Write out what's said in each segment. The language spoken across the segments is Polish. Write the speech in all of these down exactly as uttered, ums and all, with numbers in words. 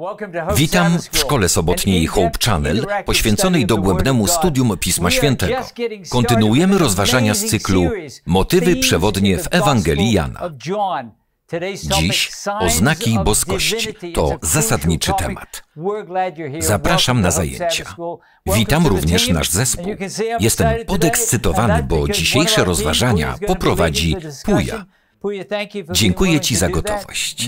Witam w szkole sobotniej Hope Channel, poświęconej dogłębnemu studium Pisma Świętego. Kontynuujemy rozważania z cyklu Motywy przewodnie w Ewangelii Jana. Dziś oznaki boskości to zasadniczy temat. Zapraszam na zajęcia. Witam również nasz zespół. Jestem podekscytowany, bo dzisiejsze rozważania poprowadzi Puja. Dziękuję Ci za gotowość.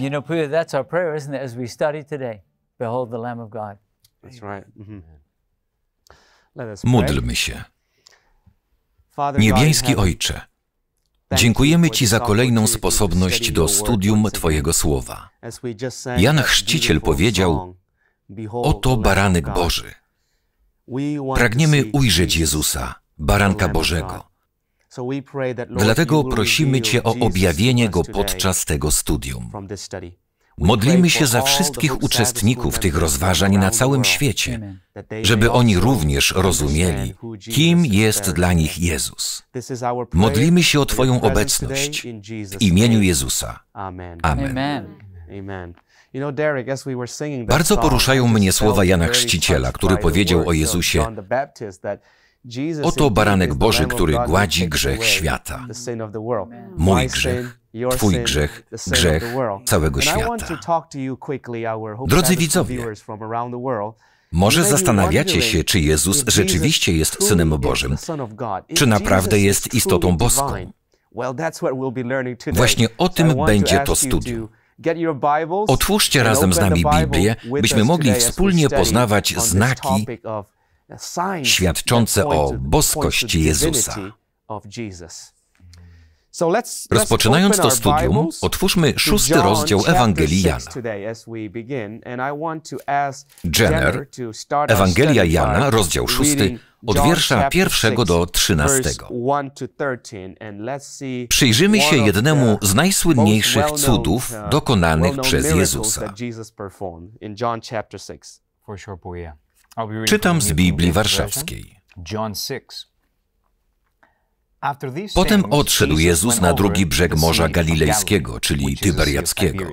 Módlmy się. Niebiański Ojcze, dziękujemy Ci za kolejną sposobność do studium Twojego Słowa. Jan Chrzciciel powiedział: oto baranek Boży. Pragniemy ujrzeć Jezusa, baranka Bożego. Dlatego prosimy Cię o objawienie Go podczas tego studium. Modlimy się za wszystkich uczestników tych rozważań na całym świecie, żeby oni również rozumieli, kim jest dla nich Jezus. Modlimy się o Twoją obecność w imieniu Jezusa. Amen. Bardzo poruszają mnie słowa Jana Chrzciciela, który powiedział o Jezusie: oto baranek Boży, który gładzi grzech świata. Mój grzech, Twój grzech, grzech całego świata. Drodzy widzowie, może zastanawiacie się, czy Jezus rzeczywiście jest Synem Bożym, czy naprawdę jest istotą boską. Właśnie o tym będzie to studium. Otwórzcie razem z nami Biblię, byśmy mogli wspólnie poznawać znaki świadczące o boskości Jezusa. Rozpoczynając to studium, otwórzmy szósty rozdział Ewangelii Jana. Jenner, Ewangelia Jana, rozdział szósty, od wiersza pierwszego do trzynastego. Przyjrzymy się jednemu z najsłynniejszych cudów dokonanych przez Jezusa. Czytam z Biblii Warszawskiej. Potem odszedł Jezus na drugi brzeg Morza Galilejskiego, czyli Tyberiackiego.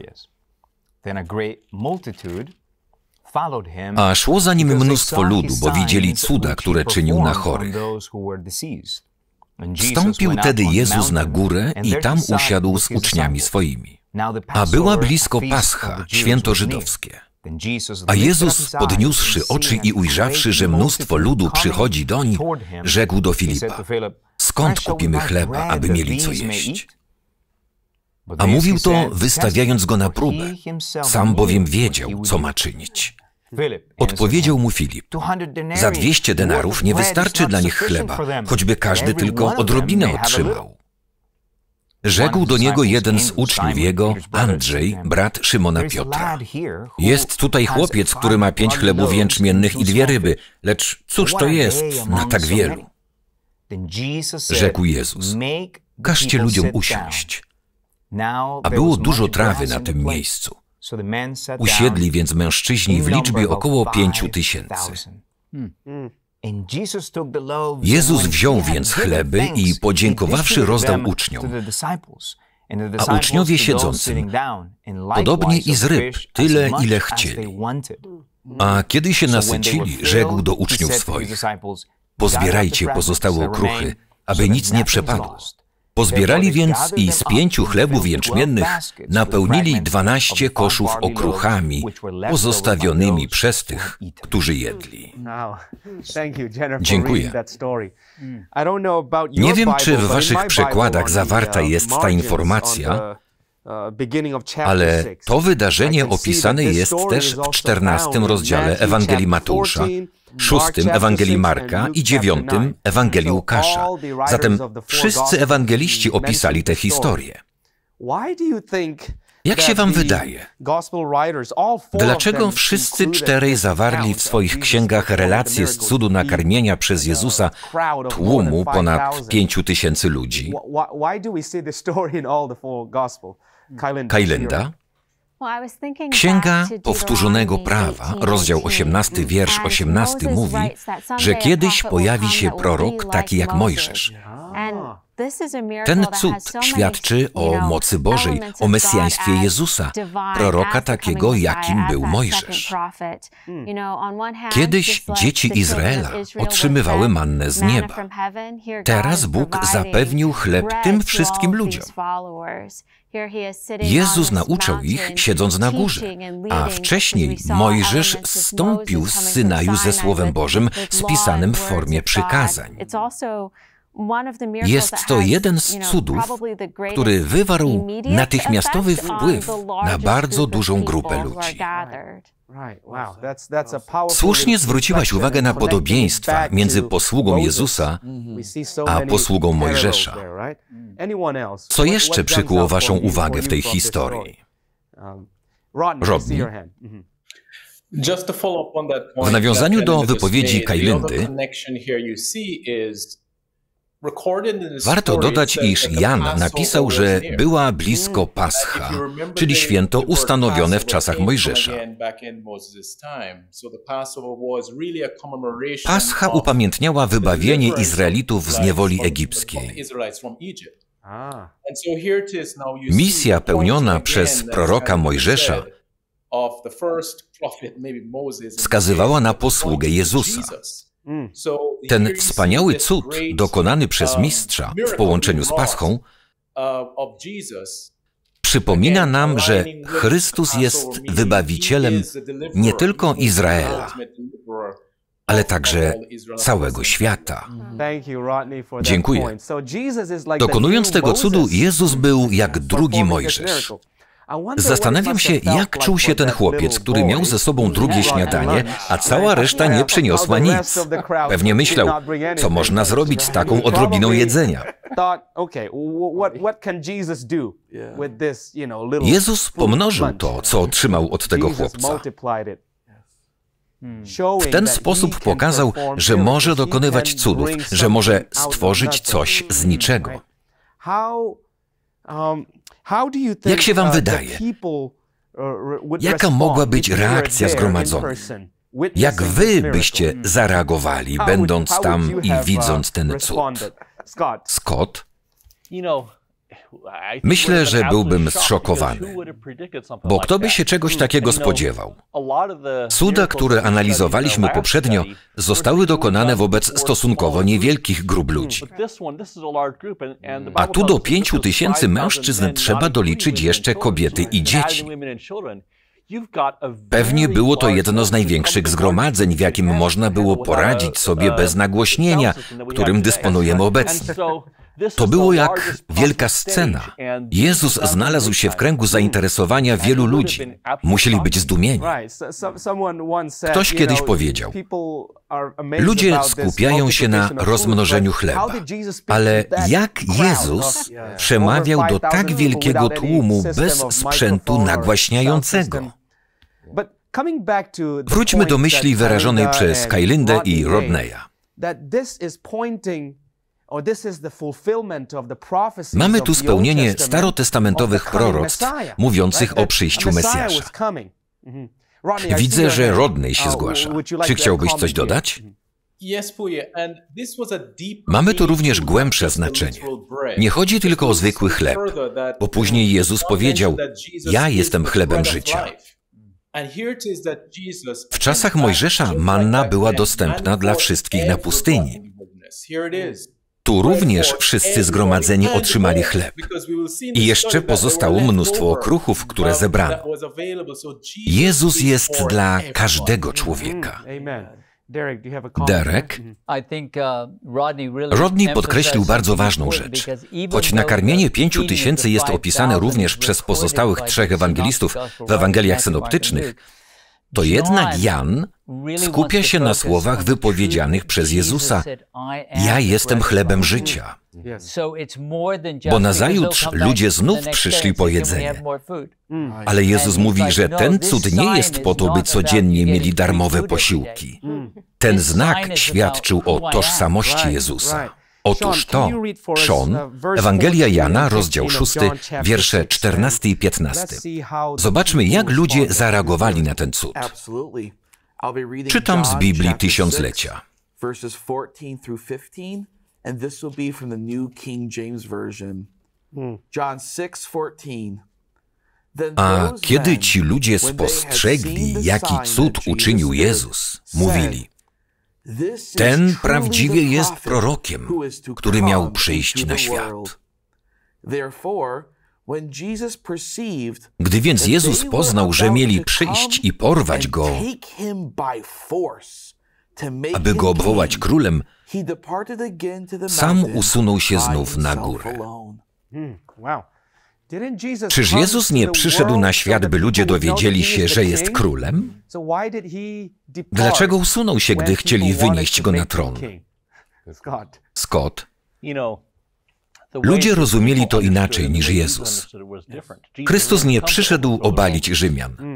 A szło za nim mnóstwo ludu, bo widzieli cuda, które czynił na chorych. Wstąpił tedy Jezus na górę i tam usiadł z uczniami swoimi. A była blisko Pascha, święto żydowskie. A Jezus, podniósłszy oczy i ujrzawszy, że mnóstwo ludu przychodzi doń, rzekł do Filipa: skąd kupimy chleba, aby mieli co jeść? A mówił to, wystawiając go na próbę, sam bowiem wiedział, co ma czynić. Odpowiedział mu Filip: za dwieście denarów nie wystarczy dla nich chleba, choćby każdy tylko odrobinę otrzymał. Rzekł do niego jeden z uczniów jego, Andrzej, brat Szymona Piotra: jest tutaj chłopiec, który ma pięć chlebów jęczmiennych i dwie ryby, lecz cóż to jest na tak wielu? Rzekł Jezus: każcie ludziom usiąść. A było dużo trawy na tym miejscu. Usiedli więc mężczyźni w liczbie około pięciu tysięcy. Jezus wziął więc chleby i podziękowawszy rozdał uczniom, a uczniowie siedzącym, podobnie i z ryb, tyle ile chcieli. A kiedy się nasycili, rzekł do uczniów swoich: pozbierajcie pozostałe okruchy, aby nic nie przepadło. Pozbierali więc i z pięciu chlebów jęczmiennych napełnili dwanaście koszów okruchami pozostawionymi przez tych, którzy jedli. Dziękuję. Nie wiem, czy w waszych przekładach zawarta jest ta informacja, ale to wydarzenie opisane jest też w czternastym rozdziale Ewangelii Mateusza, szóstym Ewangelii Marka i dziewiątym Ewangelii Łukasza. Zatem wszyscy ewangeliści opisali tę historię. Jak się wam wydaje? Dlaczego wszyscy czterej zawarli w swoich księgach relacje z cudu nakarmienia przez Jezusa tłumu ponad pięciu tysięcy ludzi? Kailenda? Księga Powtórzonego Prawa, rozdział osiemnasty, wiersz osiemnasty mówi, że kiedyś pojawi się prorok taki jak Mojżesz. Ten cud świadczy o mocy Bożej, o mesjaństwie Jezusa, proroka takiego, jakim był Mojżesz. Kiedyś dzieci Izraela otrzymywały mannę z nieba. Teraz Bóg zapewnił chleb tym wszystkim ludziom. Jezus nauczał ich, siedząc na górze, a wcześniej Mojżesz zstąpił z Synaju ze Słowem Bożym spisanym w formie przykazań. Jest to jeden z cudów, który wywarł natychmiastowy wpływ na bardzo dużą grupę ludzi. Słusznie zwróciłaś uwagę na podobieństwa między posługą Jezusa a posługą Mojżesza. Co jeszcze przykuło waszą uwagę w tej historii? Rodney? W nawiązaniu do wypowiedzi Kajlyndy warto dodać, iż Jan napisał, że była blisko Pascha, czyli święto ustanowione w czasach Mojżesza. Pascha upamiętniała wybawienie Izraelitów z niewoli egipskiej. Misja pełniona przez proroka Mojżesza wskazywała na posługę Jezusa. Ten wspaniały cud dokonany przez mistrza w połączeniu z Paschą przypomina nam, że Chrystus jest wybawicielem nie tylko Izraela, ale także całego świata. Dziękuję. Dokonując tego cudu, Jezus był jak drugi Mojżesz. Zastanawiam się, jak czuł się ten chłopiec, który miał ze sobą drugie śniadanie, a cała reszta nie przyniosła nic. Pewnie myślał, co można zrobić z taką odrobiną jedzenia. Jezus pomnożył to, co otrzymał od tego chłopca. W ten sposób pokazał, że może dokonywać cudów, że może stworzyć coś z niczego. Jak się wam wydaje? Jaka mogła być reakcja zgromadzonych? Jak wy byście zareagowali, będąc tam i widząc ten cud? Scott? Myślę, że byłbym zszokowany, bo kto by się czegoś takiego spodziewał? Cuda, które analizowaliśmy poprzednio, zostały dokonane wobec stosunkowo niewielkich grup ludzi. A tu do pięciu tysięcy mężczyzn trzeba doliczyć jeszcze kobiety i dzieci. Pewnie było to jedno z największych zgromadzeń, w jakim można było poradzić sobie bez nagłośnienia, którym dysponujemy obecnie. To było jak wielka scena. Jezus znalazł się w kręgu zainteresowania wielu ludzi. Musieli być zdumieni. Ktoś kiedyś powiedział, ludzie skupiają się na rozmnożeniu chleba, ale jak Jezus przemawiał do tak wielkiego tłumu bez sprzętu nagłaśniającego? Wróćmy do myśli wyrażonej przez Kajlyndę i Rodneya. Mamy tu spełnienie starotestamentowych proroctw mówiących o przyjściu Mesjasza. Widzę, że Rodney się zgłasza. Czy chciałbyś coś dodać? Mamy tu również głębsze znaczenie. Nie chodzi tylko o zwykły chleb, bo później Jezus powiedział, ja jestem chlebem życia. W czasach Mojżesza manna była dostępna dla wszystkich na pustyni. Tu również wszyscy zgromadzeni otrzymali chleb. I jeszcze pozostało mnóstwo okruchów, które zebrano. Jezus jest dla każdego człowieka. Derek? Rodney podkreślił bardzo ważną rzecz. Choć nakarmienie pięciu tysięcy jest opisane również przez pozostałych trzech ewangelistów w Ewangeliach synoptycznych, to jednak Jan skupia się na słowach wypowiedzianych przez Jezusa. Ja jestem chlebem życia. Bo nazajutrz ludzie znów przyszli po jedzenie. Ale Jezus mówi, że ten cud nie jest po to, by codziennie mieli darmowe posiłki. Ten znak świadczył o tożsamości Jezusa. Otóż to, Sean, Ewangelia Jana, rozdział szósty, wiersze czternasty i piętnasty. Zobaczmy, jak ludzie zareagowali na ten cud. Czytam z Biblii Tysiąclecia. and this will be from the New King James Version. John six fourteen. A kiedy ci ludzie spostrzegli, jaki cud uczynił Jezus, mówili: ten prawdziwie jest prorokiem, który miał przyjść na świat. Gdy więc Jezus poznał, że mieli przyjść i porwać Go, aby Go obwołać królem, sam usunął się znów na górę. Czyż Jezus nie przyszedł na świat, by ludzie dowiedzieli się, że jest królem? Dlaczego usunął się, gdy chcieli wynieść Go na tron? Scott. Ludzie rozumieli to inaczej niż Jezus. Chrystus nie przyszedł obalić Rzymian.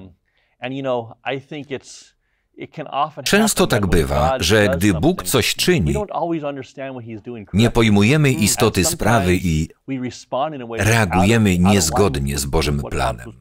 Często tak bywa, że gdy Bóg coś czyni, nie pojmujemy istoty sprawy i reagujemy niezgodnie z Bożym planem.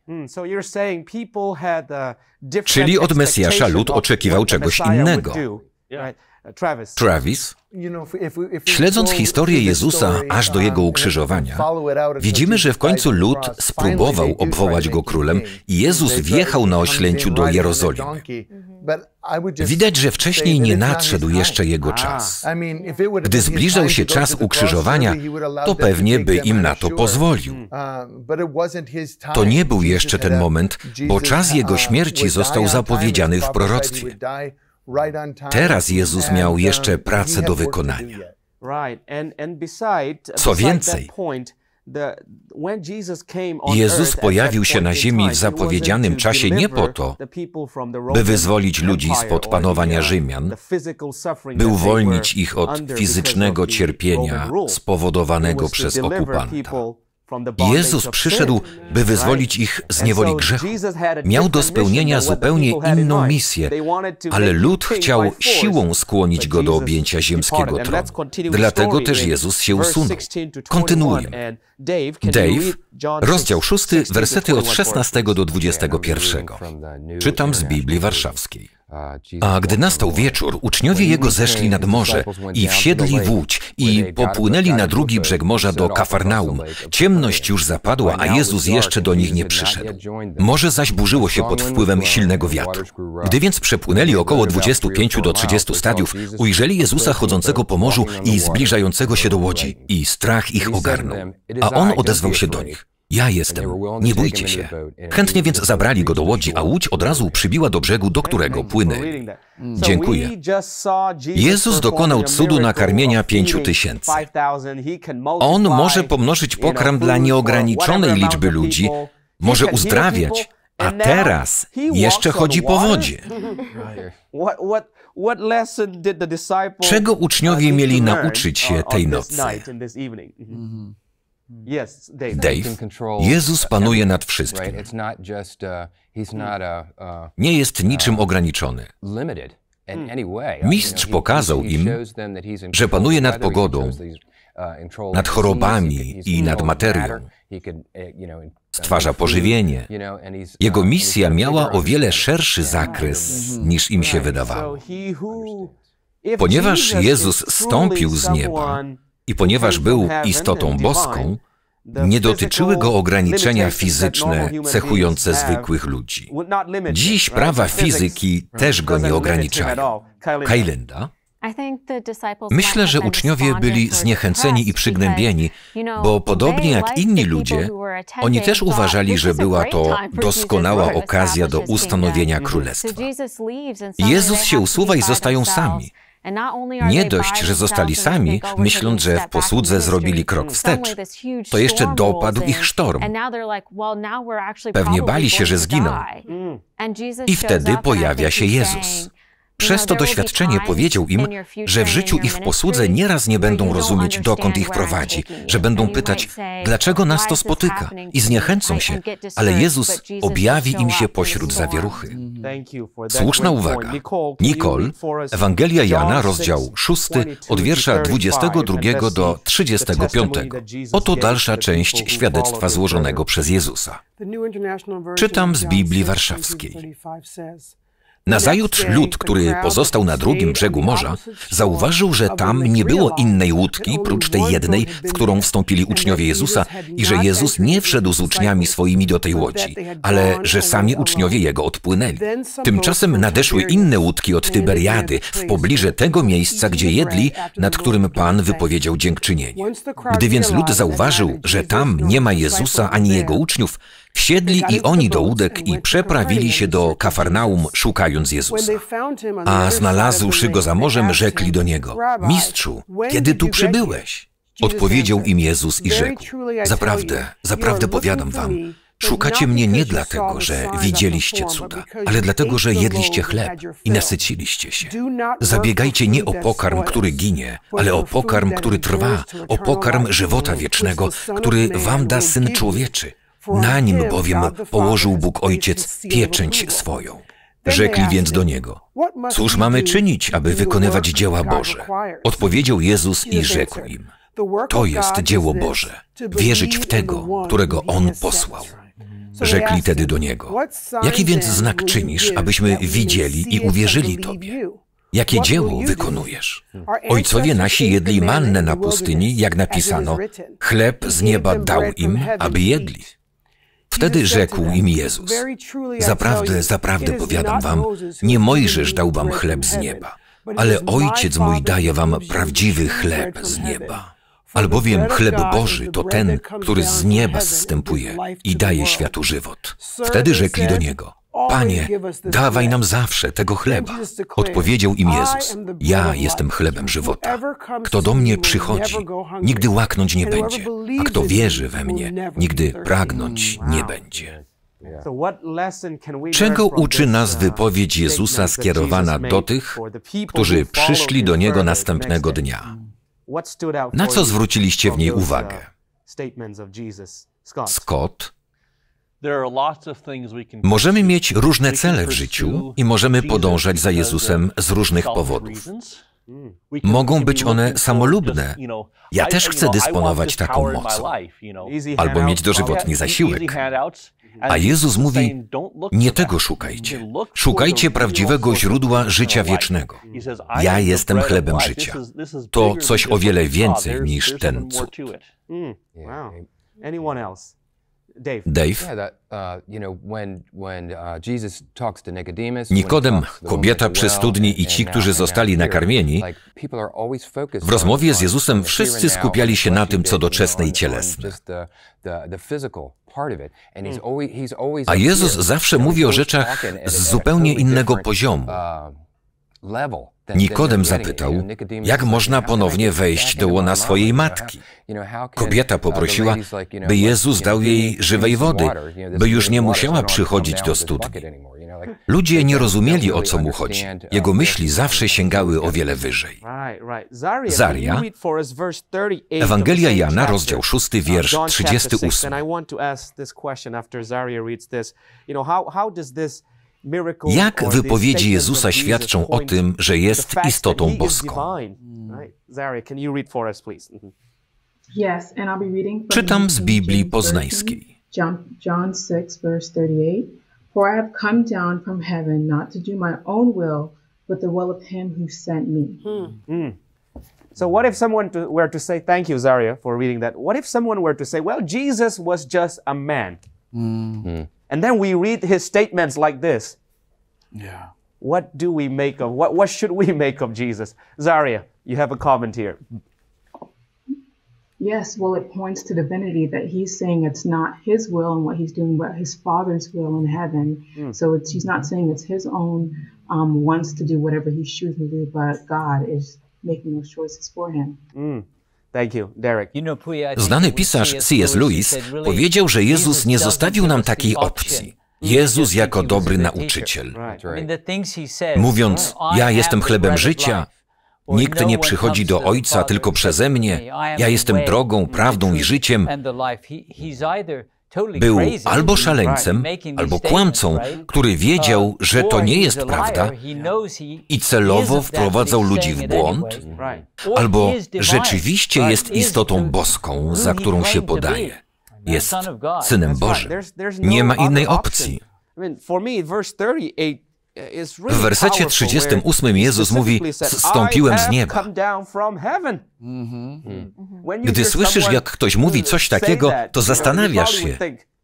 Czyli od Mesjasza lud oczekiwał czegoś innego. Travis, śledząc historię Jezusa aż do Jego ukrzyżowania, widzimy, że w końcu lud spróbował obwołać Go królem i Jezus wjechał na oślęciu do Jerozolimy. Widać, że wcześniej nie nadszedł jeszcze Jego czas. Gdy zbliżał się czas ukrzyżowania, to pewnie by im na to pozwolił. To nie był jeszcze ten moment, bo czas Jego śmierci został zapowiedziany w proroctwie. Teraz Jezus miał jeszcze pracę do wykonania. Co więcej, Jezus pojawił się na ziemi w zapowiedzianym czasie nie po to, by wyzwolić ludzi spod panowania Rzymian, by uwolnić ich od fizycznego cierpienia spowodowanego przez okupanta. Jezus przyszedł, by wyzwolić ich z niewoli grzechu. Miał do spełnienia zupełnie inną misję, ale lud chciał siłą skłonić Go do objęcia ziemskiego tronu. Dlatego też Jezus się usunął. Kontynuujmy. Dave, rozdział szósty, wersety od szesnastego do dwudziestego pierwszego. Czytam z Biblii Warszawskiej. A gdy nastał wieczór, uczniowie Jego zeszli nad morze i wsiedli w łódź i popłynęli na drugi brzeg morza do Kafarnaum. Ciemność już zapadła, a Jezus jeszcze do nich nie przyszedł. Morze zaś burzyło się pod wpływem silnego wiatru. Gdy więc przepłynęli około dwudziestu pięciu do trzydziestu stadiów, ujrzeli Jezusa chodzącego po morzu i zbliżającego się do łodzi, i strach ich ogarnął. A On odezwał się do nich: ja jestem, nie bójcie się. Chętnie więc zabrali Go do łodzi, a łódź od razu przybiła do brzegu, do którego płynęli. Dziękuję. Jezus dokonał cudu nakarmienia pięciu tysięcy. On może pomnożyć pokarm dla nieograniczonej liczby ludzi, może uzdrawiać, a teraz jeszcze chodzi po wodzie. Czego uczniowie mieli nauczyć się tej nocy? Dave, Jezus panuje nad wszystkim. Nie jest niczym ograniczony. Mistrz pokazał im, że panuje nad pogodą, nad chorobami i nad materią. Stwarza pożywienie. Jego misja miała o wiele szerszy zakres, niż im się wydawało. Ponieważ Jezus zstąpił z nieba i ponieważ był istotą boską, nie dotyczyły Go ograniczenia fizyczne cechujące zwykłych ludzi. Dziś prawa fizyki też Go nie ograniczają. Kajlinda? Myślę, że uczniowie byli zniechęceni i przygnębieni, bo podobnie jak inni ludzie, oni też uważali, że była to doskonała okazja do ustanowienia królestwa. Jezus się usuwa i zostają sami. Nie dość, że zostali sami, myśląc, że w posłudze zrobili krok wstecz, to jeszcze dopadł ich sztorm. Pewnie bali się, że zginą. I wtedy pojawia się Jezus. Przez to doświadczenie powiedział im, że w życiu i w posłudze nieraz nie będą rozumieć, dokąd ich prowadzi, że będą pytać, dlaczego nas to spotyka, i zniechęcą się, ale Jezus objawi im się pośród zawieruchy. Słuszna uwaga. Nicole, Ewangelia Jana, rozdział szósty, od wiersza dwudziestego drugiego do trzydziestego piątego. Oto dalsza część świadectwa złożonego przez Jezusa. Czytam z Biblii Warszawskiej. Nazajutrz lud, który pozostał na drugim brzegu morza, zauważył, że tam nie było innej łódki, prócz tej jednej, w którą wstąpili uczniowie Jezusa i że Jezus nie wszedł z uczniami swoimi do tej łodzi, ale że sami uczniowie Jego odpłynęli. Tymczasem nadeszły inne łódki od Tyberiady, w pobliże tego miejsca, gdzie jedli, nad którym Pan wypowiedział dziękczynienie. Gdy więc lud zauważył, że tam nie ma Jezusa ani Jego uczniów, wsiedli i oni do łódek i przeprawili się do Kafarnaum, szukając Jezusa. A znalazłszy Go za morzem, rzekli do Niego: Mistrzu, kiedy tu przybyłeś? Odpowiedział im Jezus i rzekł: Zaprawdę, zaprawdę powiadam wam, szukacie mnie nie dlatego, że widzieliście cuda, ale dlatego, że jedliście chleb i nasyciliście się. Zabiegajcie nie o pokarm, który ginie, ale o pokarm, który trwa, o pokarm żywota wiecznego, który wam da Syn Człowieczy. Na nim bowiem położył Bóg Ojciec pieczęć swoją. Rzekli więc do Niego: Cóż mamy czynić, aby wykonywać dzieła Boże? Odpowiedział Jezus i rzekł im: To jest dzieło Boże, wierzyć w Tego, którego On posłał. Rzekli tedy do Niego: Jaki więc znak czynisz, abyśmy widzieli i uwierzyli Tobie? Jakie dzieło wykonujesz? Ojcowie nasi jedli mannę na pustyni, jak napisano: Chleb z nieba dał im, aby jedli. Wtedy rzekł im Jezus: Zaprawdę, zaprawdę powiadam wam, nie Mojżesz dał wam chleb z nieba, ale Ojciec mój daje wam prawdziwy chleb z nieba. Albowiem chleb Boży to ten, który z nieba zstępuje i daje światu żywot. Wtedy rzekli do Niego: Panie, dawaj nam zawsze tego chleba. Odpowiedział im Jezus: Ja jestem chlebem żywota. Kto do mnie przychodzi, nigdy łaknąć nie będzie, a kto wierzy we mnie, nigdy pragnąć nie będzie. Czego uczy nas wypowiedź Jezusa skierowana do tych, którzy przyszli do Niego następnego dnia? Na co zwróciliście w niej uwagę? Scott: Możemy mieć różne cele w życiu i możemy podążać za Jezusem z różnych powodów. Mogą być one samolubne. Ja też chcę dysponować taką mocą. Albo mieć dożywotni zasiłek. A Jezus mówi: nie tego szukajcie. Szukajcie prawdziwego źródła życia wiecznego. Ja jestem chlebem życia. To coś o wiele więcej niż ten cud. Dave? Nikodem, kobieta przy studni i ci, którzy zostali nakarmieni, w rozmowie z Jezusem wszyscy skupiali się na tym, co doczesne i cielesne. A Jezus zawsze mówi o rzeczach z zupełnie innego poziomu. Nikodem zapytał, jak można ponownie wejść do łona swojej matki. Kobieta poprosiła, by Jezus dał jej żywej wody, by już nie musiała przychodzić do studni. Ludzie nie rozumieli, o co mu chodzi. Jego myśli zawsze sięgały o wiele wyżej. Zaria, Ewangelia Jana, rozdział szósty, wiersz trzydziesty ósmy. Jak wypowiedzi Jezusa świadczą o tym, że jest istotą boską? Czytam z Biblii Poznańskiej. John six, verse thirty-eight. For I have come down from heaven not to do my own will, but the will of him who sent me. Hmm. So what if someone to, were to say, thank you, Zaria, for reading that. What if someone were to say, well, Jesus was just a man. Mm. And then we read his statements like this. Yeah. What do we make of, what, what should we make of Jesus? Zaria, you have a comment here. Yes, well, it points to divinity that he's saying it's not his will and what he's doing, but his Father's will in heaven. Mm. So it's, he's not saying it's his own um, wants to do whatever he's choosing to do, but God is making those choices for him. Mm. Thank you, Derek. Znany pisarz C S Lewis powiedział, że Jezus nie zostawił nam takiej opcji. Jezus jako dobry nauczyciel. Mówiąc, ja jestem chlebem życia, nikt nie przychodzi do Ojca tylko przeze mnie, ja jestem drogą, prawdą i życiem. Był albo szaleńcem, albo kłamcą, który wiedział, że to nie jest prawda i celowo wprowadzał ludzi w błąd, albo rzeczywiście jest istotą boską, za którą się podaje. Jest Synem Bożym. Nie ma innej opcji. W wersecie trzydziestym ósmym Jezus mówi: zstąpiłem z nieba. Gdy słyszysz, jak ktoś mówi coś takiego, to zastanawiasz się,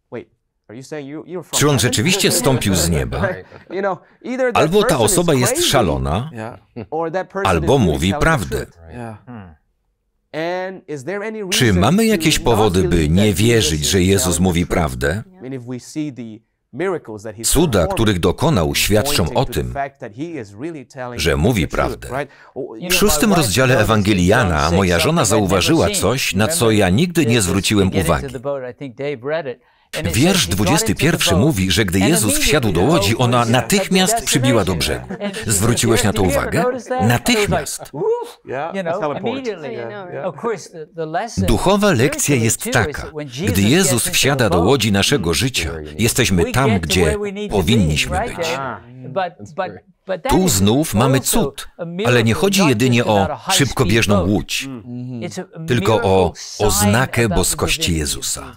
czy on rzeczywiście zstąpił z nieba? Albo ta osoba jest szalona, albo mówi prawdę. Czy mamy jakieś powody, by nie wierzyć, że Jezus mówi prawdę? Cuda, których dokonał, świadczą o tym, że mówi prawdę. W szóstym rozdziale Ewangelii Jana moja żona zauważyła coś, na co ja nigdy nie zwróciłem uwagi. Wiersz dwudziesty pierwszy mówi, że gdy Jezus wsiadł do łodzi, ona natychmiast przybiła do brzegu. Zwróciłeś na to uwagę? Natychmiast. Duchowa lekcja jest taka. Gdy Jezus wsiada do łodzi naszego życia, jesteśmy tam, gdzie powinniśmy być. Tu znów mamy cud, ale nie chodzi jedynie o szybkobieżną łódź, tylko o oznakę boskości Jezusa.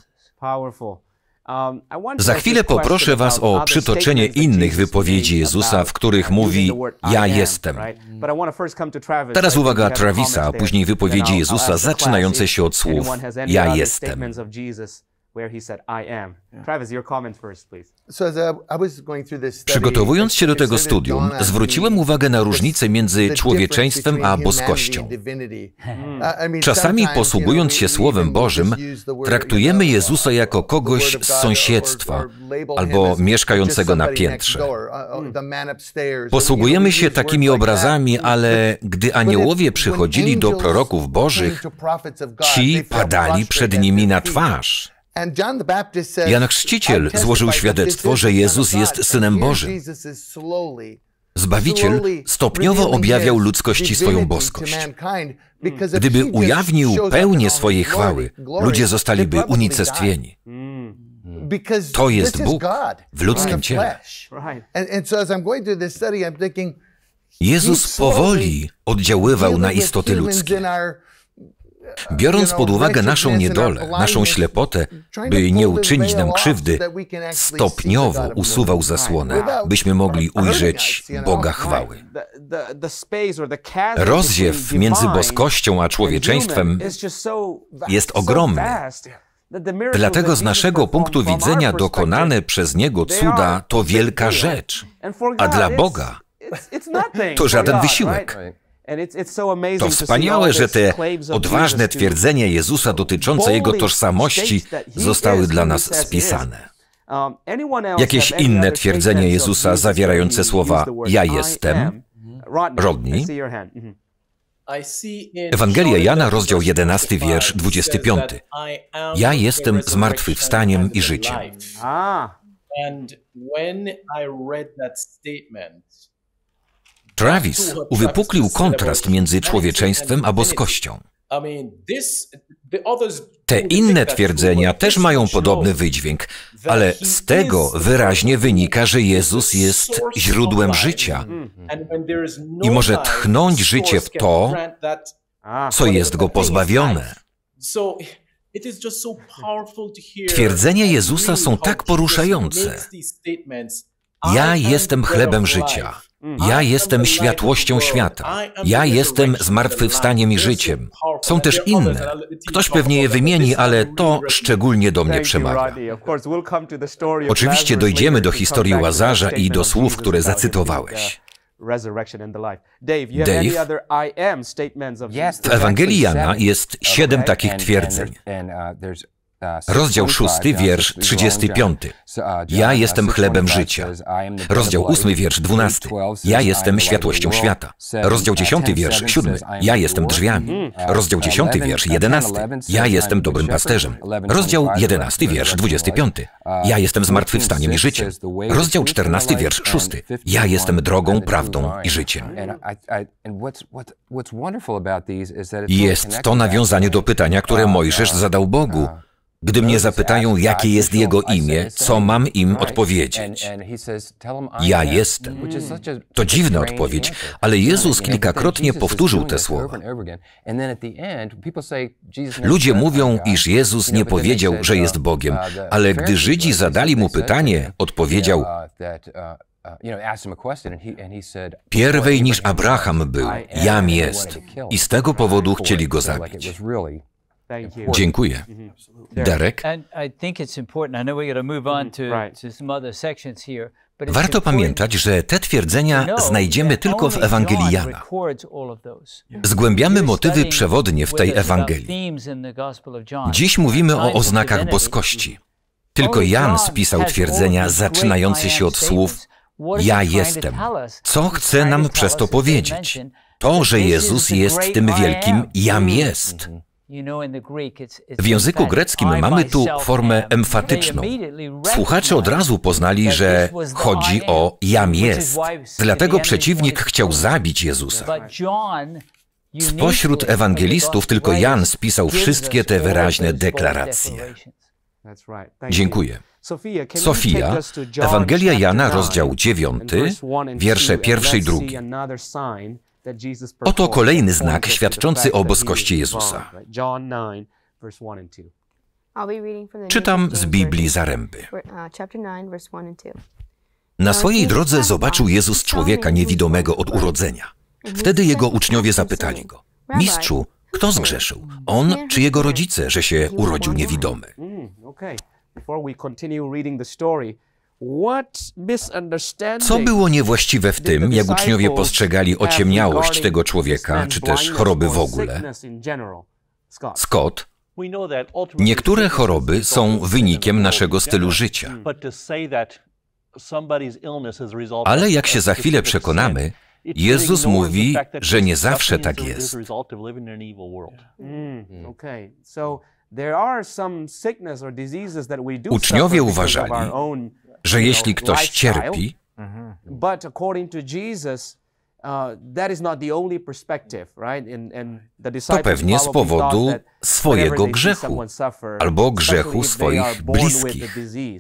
Za chwilę poproszę Was o przytoczenie innych wypowiedzi Jezusa, w których mówi: ja jestem. Teraz uwaga Travisa, a później wypowiedzi Jezusa zaczynające się od słów: ja jestem. Przygotowując się do tego studium, zwróciłem uwagę na różnicę między człowieczeństwem a boskością. Czasami, posługując się Słowem Bożym, traktujemy Jezusa jako kogoś z sąsiedztwa albo mieszkającego na piętrze. Posługujemy się takimi obrazami, ale gdy aniołowie przychodzili do proroków bożych, ci padali przed nimi na twarz. Jan Chrzciciel złożył świadectwo, że Jezus jest Synem Bożym. Zbawiciel stopniowo objawiał ludzkości swoją boskość. Gdyby ujawnił pełnię swojej chwały, ludzie zostaliby unicestwieni. To jest Bóg w ludzkim ciele. Jezus powoli oddziaływał na istoty ludzkie. Biorąc pod uwagę naszą niedolę, naszą ślepotę, by nie uczynić nam krzywdy, stopniowo usuwał zasłonę, byśmy mogli ujrzeć Boga chwały. Rozziew między boskością a człowieczeństwem jest ogromny. Dlatego z naszego punktu widzenia dokonane przez Niego cuda to wielka rzecz, a dla Boga to żaden wysiłek. To wspaniałe, że te odważne twierdzenia Jezusa dotyczące Jego tożsamości zostały dla nas spisane. Jakieś inne twierdzenia Jezusa zawierające słowa ja jestem? Rodney? Ewangelia Jana, rozdział jedenasty, wiersz dwudziesty piąty. Ja jestem zmartwychwstaniem i życiem. Travis uwypuklił kontrast między człowieczeństwem a boskością. Te inne twierdzenia też mają podobny wydźwięk, ale z tego wyraźnie wynika, że Jezus jest źródłem życia i może tchnąć życie w to, co jest go pozbawione. Twierdzenia Jezusa są tak poruszające. Ja jestem chlebem życia. Ja jestem światłością świata. Ja jestem zmartwychwstaniem i życiem. Są też inne. Ktoś pewnie je wymieni, ale to szczególnie do mnie przemawia. Oczywiście dojdziemy do historii Łazarza i do słów, które zacytowałeś. Dave, w Ewangelii Jana jest siedem takich twierdzeń. Rozdział szósty, wiersz trzydziesty piąty. Ja jestem chlebem życia. Rozdział ósmy, wiersz dwunasty. Ja jestem światłością świata. Rozdział dziesiąty, wiersz siódmy. Ja jestem drzwiami. Rozdział dziesiąty, wiersz jedenasty. Ja jestem dobrym pasterzem. Rozdział jedenasty, wiersz dwudziesty piąty. Ja jestem zmartwychwstaniem i życiem. Rozdział czternasty, wiersz szósty. Ja jestem drogą, prawdą i życiem. Jest to nawiązanie do pytania, które Mojżesz zadał Bogu. Gdy mnie zapytają, jakie jest Jego imię, co mam im odpowiedzieć? Ja jestem. To dziwna odpowiedź, ale Jezus kilkakrotnie powtórzył te słowa. Ludzie mówią, iż Jezus nie powiedział, że jest Bogiem, ale gdy Żydzi zadali Mu pytanie, odpowiedział: Pierwej niż Abraham był, jam jest. I z tego powodu chcieli go zabić. Dziękuję. Derek? Warto pamiętać, że te twierdzenia znajdziemy tylko w Ewangelii Jana. Zgłębiamy motywy przewodnie w tej Ewangelii. Dziś mówimy o oznakach boskości. Tylko Jan spisał twierdzenia zaczynające się od słów ja jestem. Co chce nam przez to powiedzieć? To, że Jezus jest tym wielkim jam jest. W języku greckim mamy tu formę emfatyczną. Słuchacze od razu poznali, że chodzi o jam jest. Dlatego przeciwnik chciał zabić Jezusa. Spośród ewangelistów tylko Jan spisał wszystkie te wyraźne deklaracje. Dziękuję. Sofia, Ewangelia Jana, rozdział dziewiąty, wiersze pierwszy i drugi. Oto kolejny znak świadczący o boskości Jezusa. Czytam z Biblii Zaręby. Na swojej drodze zobaczył Jezus człowieka niewidomego od urodzenia. Wtedy jego uczniowie zapytali go: Mistrzu, kto zgrzeszył? On czy jego rodzice, że się urodził niewidomy? Co było niewłaściwe w tym, jak uczniowie postrzegali ociemniałość tego człowieka, czy też choroby w ogóle? Scott, niektóre choroby są wynikiem naszego stylu życia. Ale jak się za chwilę przekonamy, Jezus mówi, że nie zawsze tak jest. Uczniowie uważali, że jeśli ktoś cierpi, to pewnie z powodu swojego grzechu albo grzechu swoich bliskich.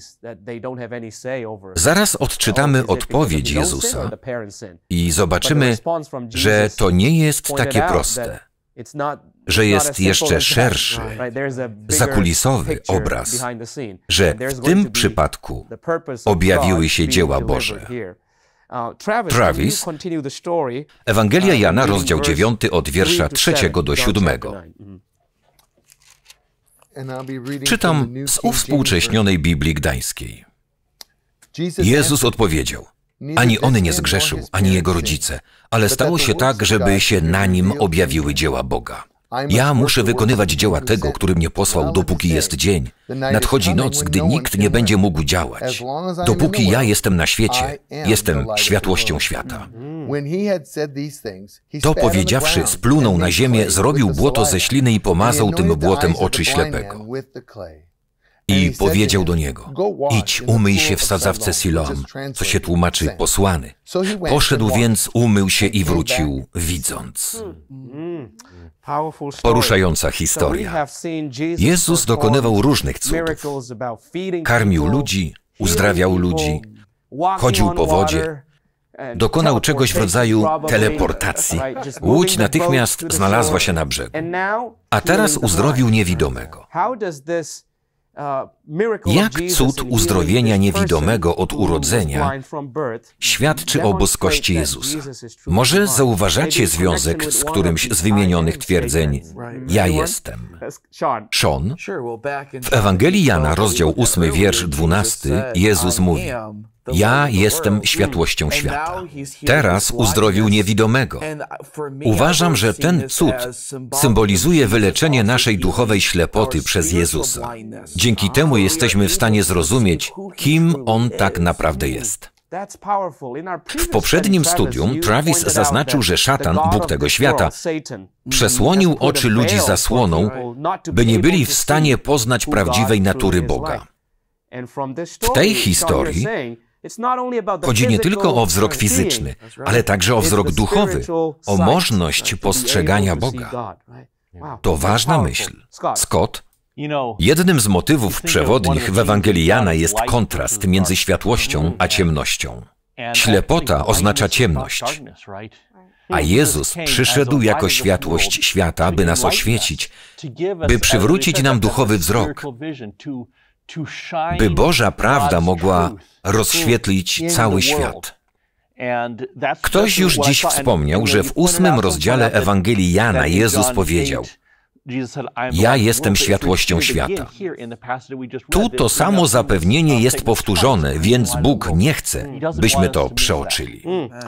Zaraz odczytamy odpowiedź Jezusa i zobaczymy, że to nie jest takie proste, że jest jeszcze szerszy, zakulisowy obraz, że w tym przypadku objawiły się dzieła Boże. Travis, Ewangelia Jana, rozdział dziewiąty, od wiersza trzeciego do siódmego. Czytam z uwspółcześnionej Biblii Gdańskiej. Jezus odpowiedział: ani on nie zgrzeszył, ani jego rodzice, ale stało się tak, żeby się na nim objawiły dzieła Boga. Ja muszę wykonywać dzieła tego, który mnie posłał, dopóki jest dzień. Nadchodzi noc, gdy nikt nie będzie mógł działać. Dopóki ja jestem na świecie, jestem światłością świata. To powiedziawszy, splunął na ziemię, zrobił błoto ze śliny i pomazał tym błotem oczy ślepego. I powiedział do niego: idź, umyj się w sadzawce Siloam, co się tłumaczy posłany. Poszedł więc, umył się i wrócił, widząc. Poruszająca historia. Jezus dokonywał różnych cudów. Karmił ludzi, uzdrawiał ludzi, chodził po wodzie, dokonał czegoś w rodzaju teleportacji. Łódź natychmiast znalazła się na brzegu. A teraz uzdrowił niewidomego. Jak cud uzdrowienia niewidomego od urodzenia świadczy o boskości Jezusa? Może zauważacie związek z którymś z wymienionych twierdzeń ja jestem? Sean, w Ewangelii Jana, rozdział ósmy, wiersz dwunasty, Jezus mówi: ja jestem światłością świata. Teraz uzdrowił niewidomego. Uważam, że ten cud symbolizuje wyleczenie naszej duchowej ślepoty przez Jezusa. Dzięki temu jesteśmy w stanie zrozumieć, kim On tak naprawdę jest. W poprzednim studium Travis zaznaczył, że szatan, Bóg tego świata, przesłonił oczy ludzi zasłoną, by nie byli w stanie poznać prawdziwej natury Boga. W tej historii chodzi nie tylko o wzrok fizyczny, ale także o wzrok duchowy, o możliwość postrzegania Boga. To ważna myśl. Scott, jednym z motywów przewodnich w Ewangelii Jana jest kontrast między światłością a ciemnością. Ślepota oznacza ciemność, a Jezus przyszedł jako światłość świata, by nas oświecić, by przywrócić nam duchowy wzrok, by Boża prawda mogła rozświetlić cały świat. Ktoś już dziś wspomniał, że w ósmym rozdziale Ewangelii Jana Jezus powiedział: ja jestem światłością świata. Tu to samo zapewnienie jest powtórzone, więc Bóg nie chce, byśmy to przeoczyli.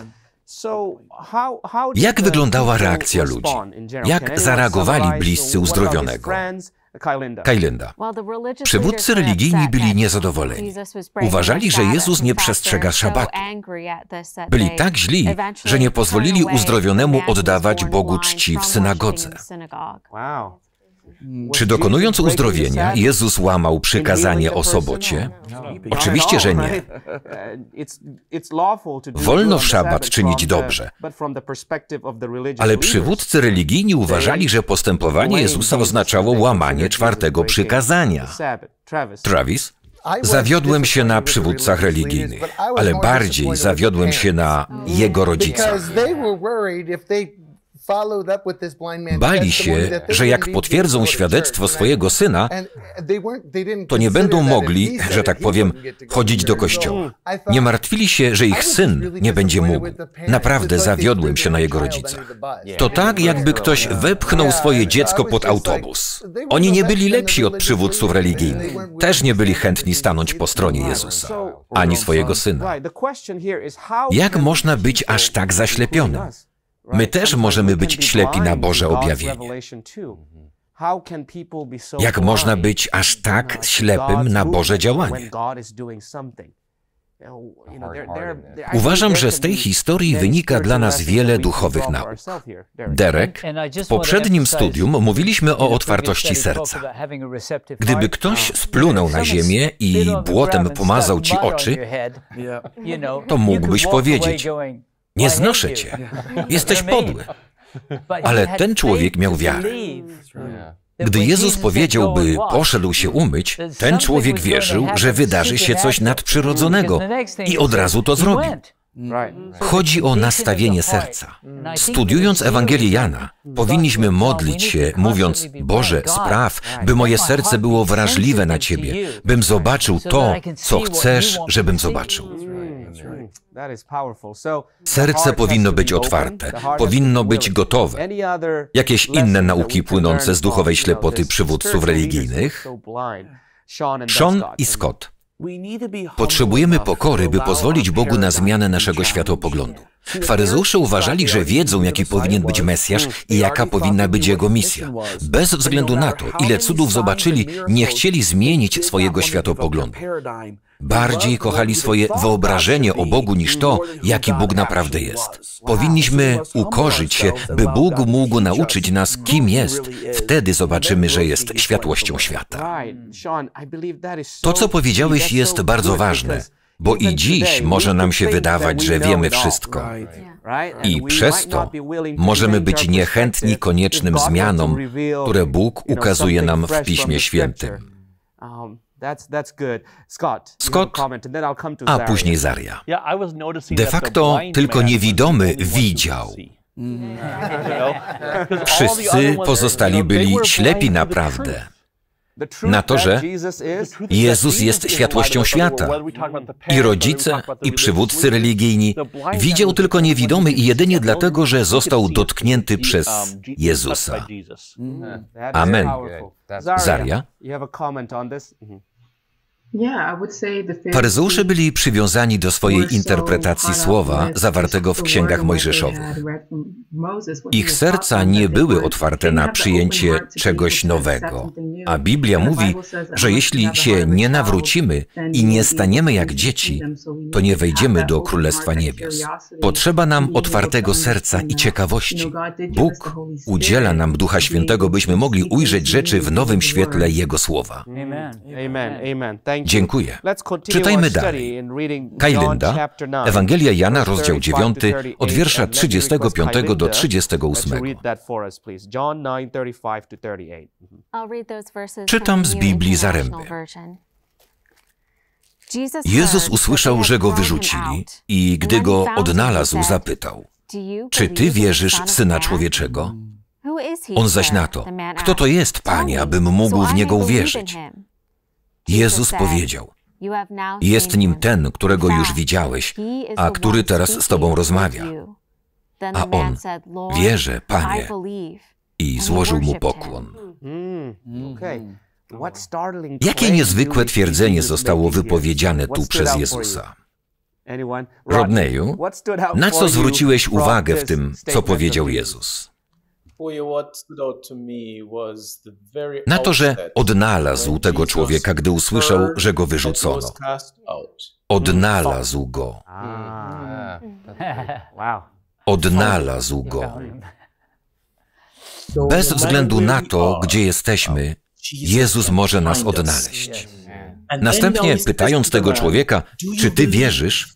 Jak wyglądała reakcja ludzi? Jak zareagowali bliscy uzdrowionego? Kajlinda. Przywódcy religijni byli niezadowoleni. Uważali, że Jezus nie przestrzega szabatu. Byli tak źli, że nie pozwolili uzdrowionemu oddawać Bogu czci w synagodze. Czy dokonując uzdrowienia, Jezus łamał przykazanie o sobocie? Oczywiście, że nie. Wolno w szabat czynić dobrze. Ale przywódcy religijni uważali, że postępowanie Jezusa oznaczało łamanie czwartego przykazania. Travis? Zawiodłem się na przywódcach religijnych, ale bardziej zawiodłem się na jego rodzicach. Bali się, że jak potwierdzą świadectwo swojego syna, to nie będą mogli, że tak powiem, chodzić do kościoła. Nie martwili się, że ich syn nie będzie mógł. Naprawdę zawiodłem się na jego rodzicach. To tak, jakby ktoś wepchnął swoje dziecko pod autobus. Oni nie byli lepsi od przywódców religijnych. Też nie byli chętni stanąć po stronie Jezusa, ani swojego syna. Jak można być aż tak zaślepionym? My też możemy być ślepi na Boże objawienie. Jak można być aż tak ślepym na Boże działanie? Uważam, że z tej historii wynika dla nas wiele duchowych nauk. Derek, w poprzednim studium mówiliśmy o otwartości serca. Gdyby ktoś splunął na ziemię i błotem pomazał ci oczy, to mógłbyś powiedzieć: nie znoszę cię, jesteś podły. Ale ten człowiek miał wiarę. Gdy Jezus powiedział, by poszedł się umyć, ten człowiek wierzył, że wydarzy się coś nadprzyrodzonego i od razu to zrobił. Chodzi o nastawienie serca. Studiując Ewangelię Jana, powinniśmy modlić się, mówiąc: Boże, spraw, by moje serce było wrażliwe na Ciebie, bym zobaczył to, co chcesz, żebym zobaczył. Serce powinno być otwarte, powinno być gotowe. Jakieś inne nauki płynące z duchowej ślepoty przywódców religijnych? Sean i Scott. Potrzebujemy pokory, by pozwolić Bogu na zmianę naszego światopoglądu. Faryzeusze uważali, że wiedzą, jaki powinien być Mesjasz i jaka powinna być jego misja. Bez względu na to, ile cudów zobaczyli, nie chcieli zmienić swojego światopoglądu. Bardziej kochali swoje wyobrażenie o Bogu niż to, jaki Bóg naprawdę jest. Powinniśmy ukorzyć się, by Bóg mógł nauczyć nas, kim jest. Wtedy zobaczymy, że jest światłością świata. To, co powiedziałeś, jest bardzo ważne, bo i dziś może nam się wydawać, że wiemy wszystko. I przez to możemy być niechętni koniecznym zmianom, które Bóg ukazuje nam w Piśmie Świętym. Scott, a później Zaria. De facto tylko niewidomy widział. Wszyscy pozostali byli ślepi naprawdę na to, że Jezus jest światłością świata. I rodzice, i przywódcy religijni. Widział tylko niewidomy i jedynie dlatego, że został dotknięty przez Jezusa. Amen. Zaria? Faryzeusze byli przywiązani do swojej interpretacji słowa zawartego w księgach mojżeszowych. Ich serca nie były otwarte na przyjęcie czegoś nowego, a Biblia mówi, że jeśli się nie nawrócimy i nie staniemy jak dzieci, to nie wejdziemy do Królestwa Niebios. Potrzeba nam otwartego serca i ciekawości. Bóg udziela nam Ducha Świętego, byśmy mogli ujrzeć rzeczy w nowym świetle Jego słowa. Dziękuję. Czytajmy dalej. Kajlinda, Ewangelia Jana, rozdział dziewiąty, od wiersza trzydziestego piątego do trzydziestego ósmego. Czytam z Biblii Zaręby. Jezus usłyszał, że go wyrzucili i gdy go odnalazł, zapytał: czy ty wierzysz w Syna Człowieczego? On zaś na to: kto to jest, Panie, abym mógł w Niego uwierzyć? Jezus powiedział: Jest nim ten, którego już widziałeś, a który teraz z Tobą rozmawia. A on: wierzę, Panie, i złożył mu pokłon. Jakie niezwykłe twierdzenie zostało wypowiedziane tu przez Jezusa. Rodneyu, na co zwróciłeś uwagę w tym, co powiedział Jezus? Na to, że odnalazł tego człowieka, gdy usłyszał, że go wyrzucono. Odnalazł go. Odnalazł go. Bez względu na to, gdzie jesteśmy, Jezus może nas odnaleźć. Następnie, pytając tego człowieka, czy ty wierzysz,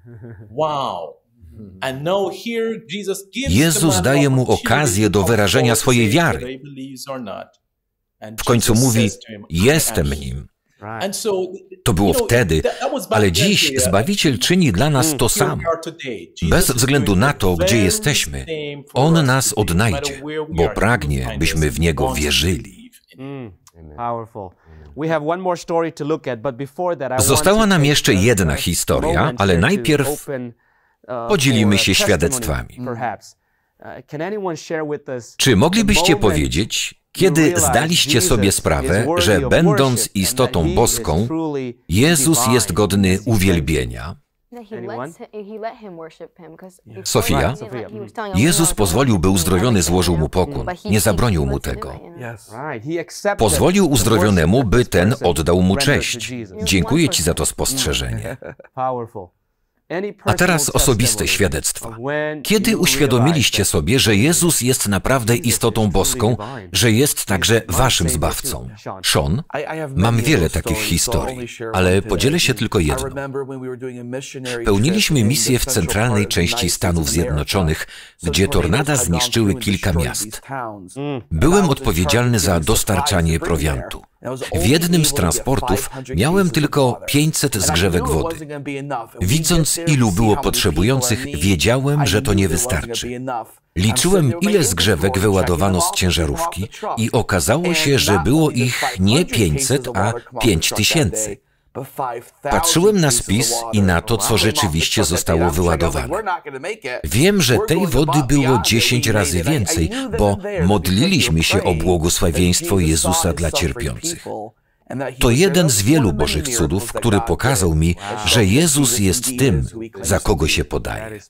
Jezus daje mu okazję do wyrażenia swojej wiary. W końcu mówi: jestem nim. To było wtedy, ale dziś Zbawiciel czyni dla nas to samo. Bez względu na to, gdzie jesteśmy, On nas odnajdzie, bo pragnie, byśmy w Niego wierzyli. Została nam jeszcze jedna historia, ale najpierw podzielimy się świadectwami. Czy moglibyście powiedzieć, kiedy zdaliście sobie sprawę, że będąc istotą boską, Jezus jest godny uwielbienia? Sofia, Jezus pozwolił, by uzdrowiony złożył mu pokłon. Nie zabronił mu tego. Pozwolił uzdrowionemu, by ten oddał mu cześć. Dziękuję Ci za to spostrzeżenie. A teraz osobiste świadectwo. Kiedy uświadomiliście sobie, że Jezus jest naprawdę istotą boską, że jest także waszym Zbawcą? Sean, mam wiele takich historii, ale podzielę się tylko jedną. Pełniliśmy misję w centralnej części Stanów Zjednoczonych, gdzie tornada zniszczyły kilka miast. Byłem odpowiedzialny za dostarczanie prowiantu. W jednym z transportów miałem tylko pięćset zgrzewek wody. Widząc, ilu było potrzebujących, wiedziałem, że to nie wystarczy. Liczyłem, ile zgrzewek wyładowano z ciężarówki i okazało się, że było ich nie pięćset, a pięć tysięcy. Patrzyłem na spis i na to, co rzeczywiście zostało wyładowane. Wiem, że tej wody było dziesięć razy więcej, bo modliliśmy się o błogosławieństwo Jezusa dla cierpiących. To jeden z wielu Bożych cudów, który pokazał mi, że Jezus jest tym, za kogo się podaje.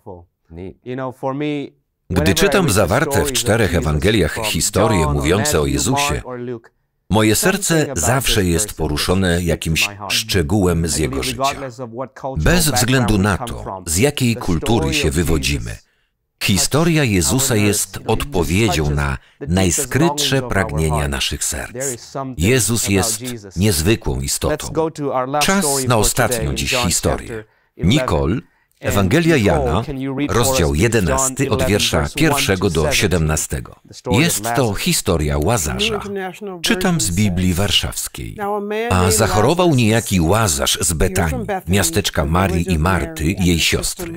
Gdy czytam zawarte w czterech Ewangeliach historie mówiące o Jezusie, moje serce zawsze jest poruszone jakimś szczegółem z Jego życia. Bez względu na to, z jakiej kultury się wywodzimy, historia Jezusa jest odpowiedzią na najskrytsze pragnienia naszych serc. Jezus jest niezwykłą istotą. Czas na ostatnią dziś historię. Nicole, Ewangelia Jana, rozdział jedenasty, od wiersza pierwszego do siedemnastego. Jest to historia Łazarza. Czytam z Biblii Warszawskiej. A zachorował niejaki Łazarz z Betanii, miasteczka Marii i Marty, jej siostry.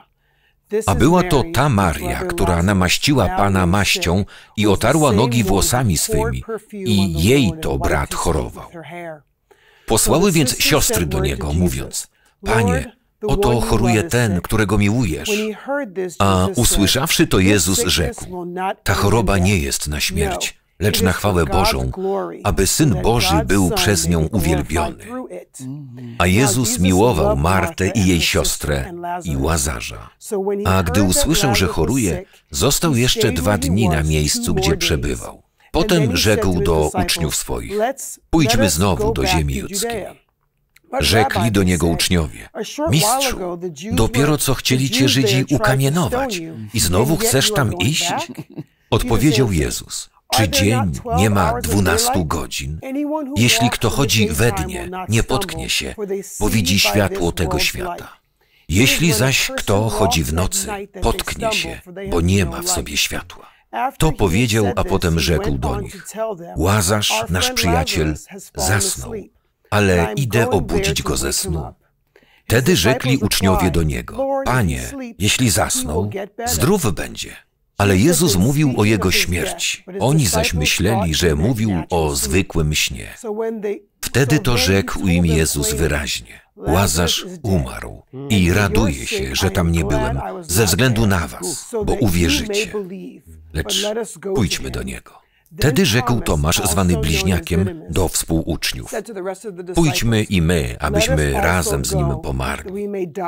A była to ta Maria, która namaściła Pana maścią i otarła nogi włosami swymi, i jej to brat chorował. Posłały więc siostry do Niego, mówiąc: Panie, oto choruje ten, którego miłujesz. A usłyszawszy to, Jezus rzekł: ta choroba nie jest na śmierć, lecz na chwałę Bożą, aby Syn Boży był przez nią uwielbiony. A Jezus miłował Martę i jej siostrę i Łazarza. A gdy usłyszał, że choruje, został jeszcze dwa dni na miejscu, gdzie przebywał. Potem rzekł do uczniów swoich: pójdźmy znowu do ziemi judzkiej. Rzekli do Niego uczniowie: Mistrzu, dopiero co chcieli Cię Żydzi ukamienować i znowu chcesz tam iść? Odpowiedział Jezus: czy dzień nie ma dwunastu godzin? Jeśli kto chodzi we dnie, nie potknie się, bo widzi światło tego świata. Jeśli zaś kto chodzi w nocy, potknie się, bo nie ma w sobie światła. To powiedział, a potem rzekł do nich: Łazarz, nasz przyjaciel, zasnął, ale idę obudzić go ze snu. Wtedy rzekli uczniowie do Niego: Panie, jeśli zasnął, zdrów będzie. Ale Jezus mówił o Jego śmierci. Oni zaś myśleli, że mówił o zwykłym śnie. Wtedy to rzekł im Jezus wyraźnie: Łazarz umarł i raduję się, że tam nie byłem, ze względu na was, bo uwierzycie. Lecz pójdźmy do Niego. Wtedy rzekł Tomasz, zwany Bliźniakiem, do współuczniów: Pójdźmy i my, abyśmy razem z Nim pomarli.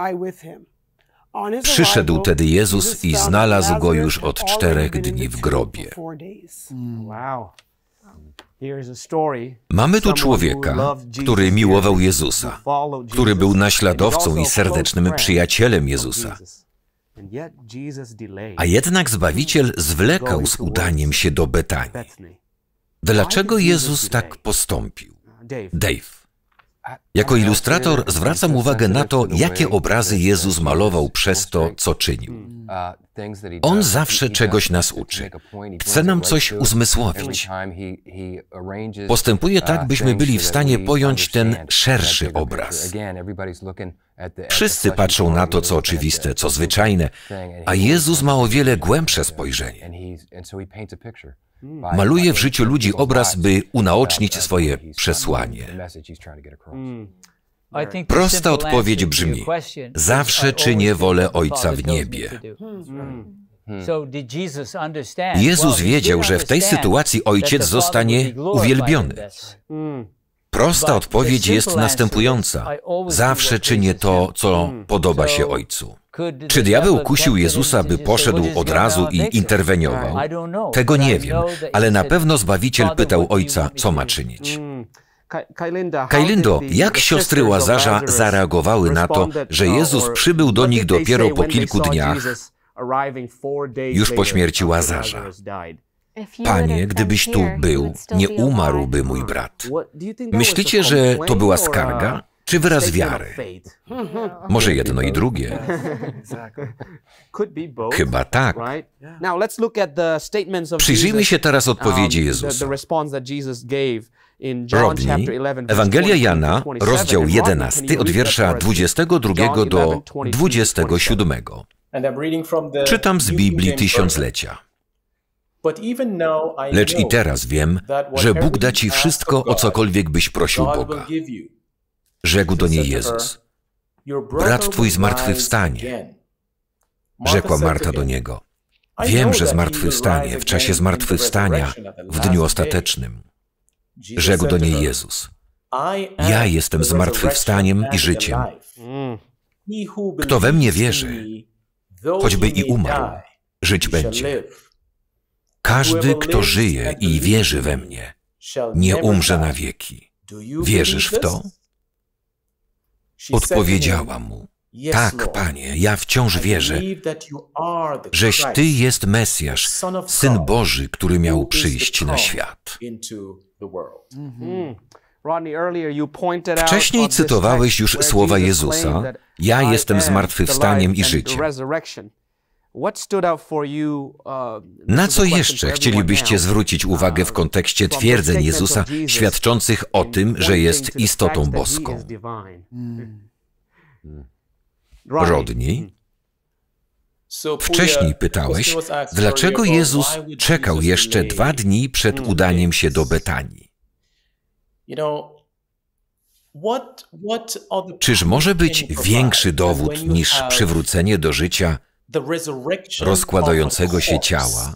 Przyszedł tedy Jezus i znalazł Go już od czterech dni w grobie. Mamy tu człowieka, który miłował Jezusa, który był naśladowcą i serdecznym przyjacielem Jezusa. A jednak Zbawiciel zwlekał z udaniem się do Betanii. Dlaczego Jezus tak postąpił? Dave. Jako ilustrator zwracam uwagę na to, jakie obrazy Jezus malował przez to, co czynił. On zawsze czegoś nas uczy. Chce nam coś uzmysłowić. Postępuje tak, byśmy byli w stanie pojąć ten szerszy obraz. Wszyscy patrzą na to, co oczywiste, co zwyczajne, a Jezus ma o wiele głębsze spojrzenie. Maluje w życiu ludzi obraz, by unaocznić swoje przesłanie. Prosta odpowiedź brzmi: zawsze czynię wolę Ojca w niebie. Jezus wiedział, że w tej sytuacji Ojciec zostanie uwielbiony. Prosta odpowiedź jest następująca: zawsze czynię to, co podoba się Ojcu. Czy diabeł kusił Jezusa, by poszedł od razu i interweniował? Tego nie wiem, ale na pewno Zbawiciel pytał Ojca, co ma czynić. Kajlindo, jak siostry Łazarza zareagowały na to, że Jezus przybył do nich dopiero po kilku dniach, już po śmierci Łazarza? Panie, gdybyś tu był, nie umarłby mój brat. Myślicie, że to była skarga, czy wyraz wiary? Może jedno i drugie. Chyba tak. Przyjrzyjmy się teraz odpowiedzi Jezusa. Rodney, Ewangelia Jana, rozdział jedenasty, od wiersza dwudziestego drugiego do dwudziestego siódmego. Czytam z Biblii Tysiąclecia. Lecz i teraz wiem, że Bóg da ci wszystko, o cokolwiek byś prosił Boga. Rzekł do niej Jezus: brat twój zmartwychwstanie. Rzekła Marta do Niego: wiem, że zmartwychwstanie w czasie zmartwychwstania w dniu ostatecznym. Rzekł do niej Jezus: ja jestem zmartwychwstaniem i życiem. Kto we mnie wierzy, choćby i umarł, żyć będzie. Każdy, kto żyje i wierzy we mnie, nie umrze na wieki. Wierzysz w to? Odpowiedziała mu: tak, Panie, ja wciąż wierzę, żeś Ty jest Mesjasz, Syn Boży, który miał przyjść na świat. Wcześniej cytowałeś już słowa Jezusa: ja jestem zmartwychwstaniem i życiem. Na co jeszcze chcielibyście zwrócić uwagę w kontekście twierdzeń Jezusa świadczących o tym, że jest istotą boską? Rodney, wcześniej pytałeś, dlaczego Jezus czekał jeszcze dwa dni przed udaniem się do Betanii. Czyż może być większy dowód niż przywrócenie do życia rozkładającego się ciała?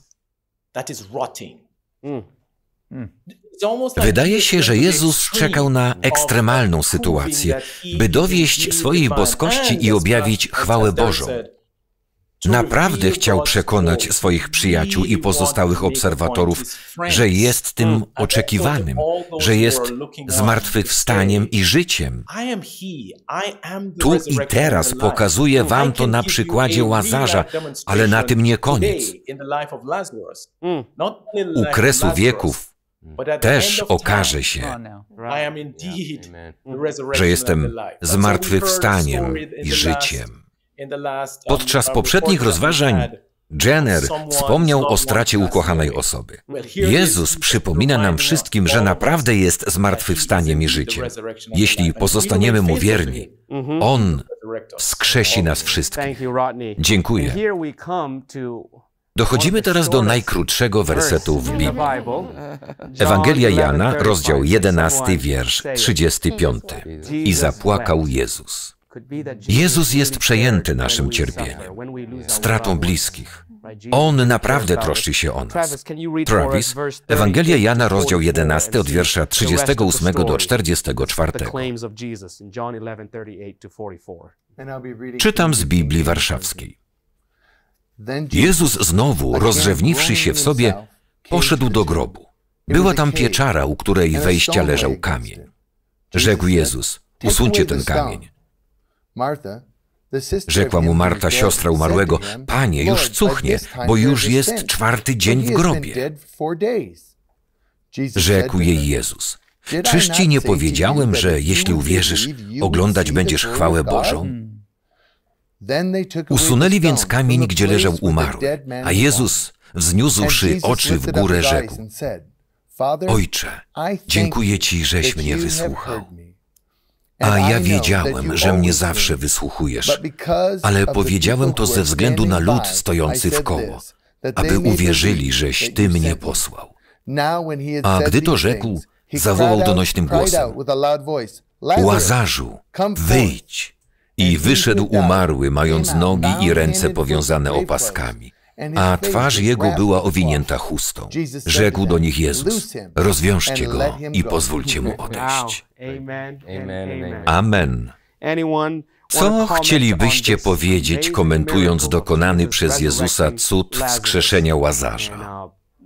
Wydaje się, że Jezus czekał na ekstremalną sytuację, by dowieść swojej boskości i objawić chwałę Bożą. Naprawdę chciał przekonać swoich przyjaciół i pozostałych obserwatorów, że jest tym oczekiwanym, że jest zmartwychwstaniem i życiem. Tu i teraz pokazuję wam to na przykładzie Łazarza, ale na tym nie koniec. U kresu wieków też okaże się, że jestem zmartwychwstaniem i życiem. Podczas poprzednich rozważań Jenner wspomniał o stracie ukochanej osoby. Jezus przypomina nam wszystkim, że naprawdę jest zmartwychwstaniem i życiem. Jeśli pozostaniemy Mu wierni, On wskrzesi nas wszystkich. Dziękuję. Dochodzimy teraz do najkrótszego wersetu w Biblii. Ewangelia Jana, rozdział jedenasty, wiersz trzydziesty piąty. I zapłakał Jezus. Jezus jest przejęty naszym cierpieniem, stratą bliskich. On naprawdę troszczy się o nas. Travis, Ewangelia Jana, rozdział jedenasty, od wiersza trzydziestego ósmego do czterdziestego czwartego. Czytam z Biblii Warszawskiej. Jezus znowu, rozrzewniwszy się w sobie, poszedł do grobu. Była tam pieczara, u której wejścia leżał kamień. Rzekł Jezus, usuńcie ten kamień. Rzekła mu Marta, siostra umarłego, Panie, już cuchnie, bo już jest czwarty dzień w grobie. Rzekł jej Jezus, czyż ci nie powiedziałem, że jeśli uwierzysz, oglądać będziesz chwałę Bożą? Usunęli więc kamień, gdzie leżał umarły, a Jezus, wzniósłszy oczy w górę, rzekł, Ojcze, dziękuję Ci, żeś mnie wysłuchał. A ja wiedziałem, że mnie zawsze wysłuchujesz, ale powiedziałem to ze względu na lud stojący wkoło, aby uwierzyli, żeś Ty mnie posłał. A gdy to rzekł, zawołał donośnym głosem, Łazarzu, wyjdź! I wyszedł umarły, mając nogi i ręce powiązane opaskami, a twarz jego była owinięta chustą. Rzekł do nich Jezus, rozwiążcie go i pozwólcie mu odejść. Amen. Co chcielibyście powiedzieć, komentując dokonany przez Jezusa cud wskrzeszenia Łazarza?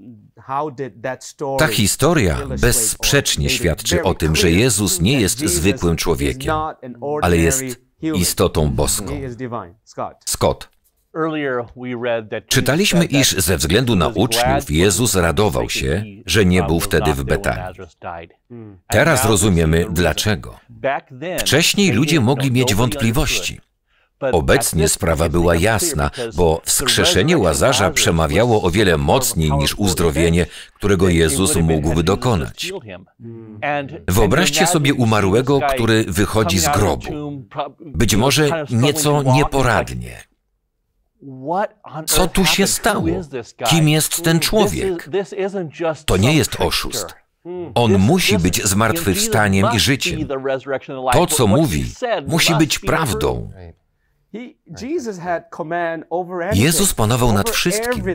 Ta historia bezsprzecznie świadczy o tym, że Jezus nie jest zwykłym człowiekiem, ale jest istotą boską. Scott. Czytaliśmy, iż ze względu na uczniów Jezus radował się, że nie był wtedy w Betanii. Teraz rozumiemy dlaczego. Wcześniej ludzie mogli mieć wątpliwości. Obecnie sprawa była jasna, bo wskrzeszenie Łazarza przemawiało o wiele mocniej niż uzdrowienie, którego Jezus mógłby dokonać. Wyobraźcie sobie umarłego, który wychodzi z grobu. Być może nieco nieporadnie. Co tu się stało? Kim jest ten człowiek? To nie jest oszust. On musi być zmartwychwstaniem i życiem. To, co mówi, musi być prawdą. Jezus panował nad wszystkim.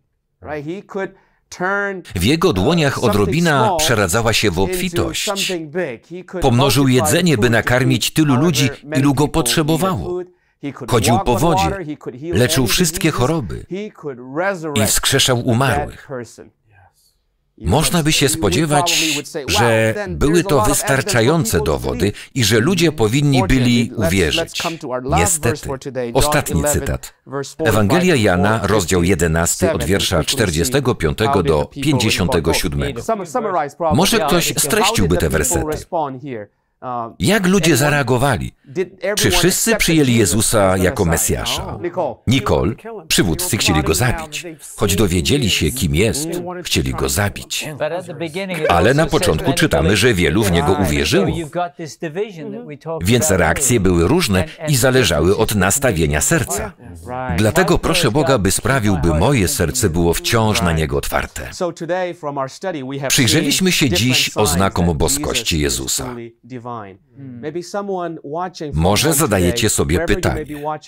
W Jego dłoniach odrobina przeradzała się w obfitość. Pomnożył jedzenie, by nakarmić tylu ludzi, ilu go potrzebowało. Chodził po wodzie, leczył wszystkie choroby i wskrzeszał umarłych. Można by się spodziewać, że były to wystarczające dowody i że ludzie powinni byli uwierzyć. Niestety. Ostatni cytat. Ewangelia Jana, rozdział jedenasty, od wiersza czterdziestego piątego do pięćdziesiątego siódmego. Może ktoś streściłby te wersety. Jak ludzie zareagowali? Czy wszyscy przyjęli Jezusa jako Mesjasza? Nicole, przywódcy chcieli go zabić. Choć dowiedzieli się, kim jest, chcieli go zabić. Ale na początku czytamy, że wielu w niego uwierzyło. Więc reakcje były różne i zależały od nastawienia serca. Dlatego proszę Boga, by sprawił, by moje serce było wciąż na Niego otwarte. Przyjrzeliśmy się dziś oznakom boskości Jezusa. Może zadajecie sobie pytanie,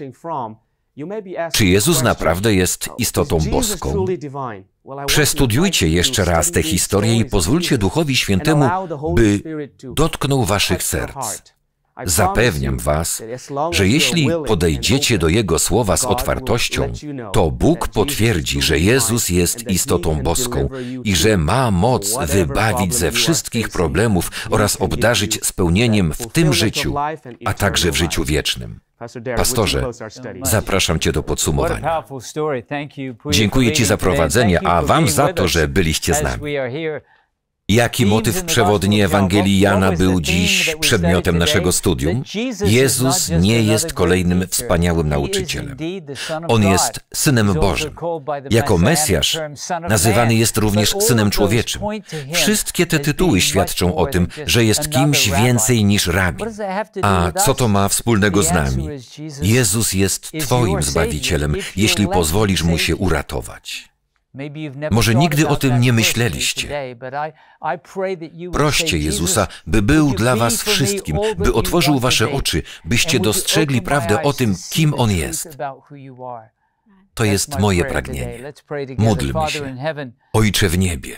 czy Jezus naprawdę jest istotą boską? Przestudiujcie jeszcze raz tę historię i pozwólcie Duchowi Świętemu, by dotknął waszych serc. Zapewniam was, że jeśli podejdziecie do Jego słowa z otwartością, to Bóg potwierdzi, że Jezus jest istotą boską i że ma moc wybawić ze wszystkich problemów oraz obdarzyć spełnieniem w tym życiu, a także w życiu wiecznym. Pastorze, zapraszam Cię do podsumowania. Dziękuję Ci za prowadzenie, a Wam za to, że byliście z nami. Jaki motyw przewodni Ewangelii Jana był dziś przedmiotem naszego studium? Jezus nie jest kolejnym wspaniałym nauczycielem. On jest Synem Bożym. Jako Mesjasz nazywany jest również Synem Człowieczym. Wszystkie te tytuły świadczą o tym, że jest kimś więcej niż rabin. A co to ma wspólnego z nami? Jezus jest Twoim Zbawicielem, jeśli pozwolisz Mu się uratować. Może nigdy o tym nie myśleliście. Proście Jezusa, by był dla was wszystkim, by otworzył wasze oczy, byście dostrzegli prawdę o tym, kim On jest. To jest moje pragnienie. Módlmy się. Ojcze w niebie.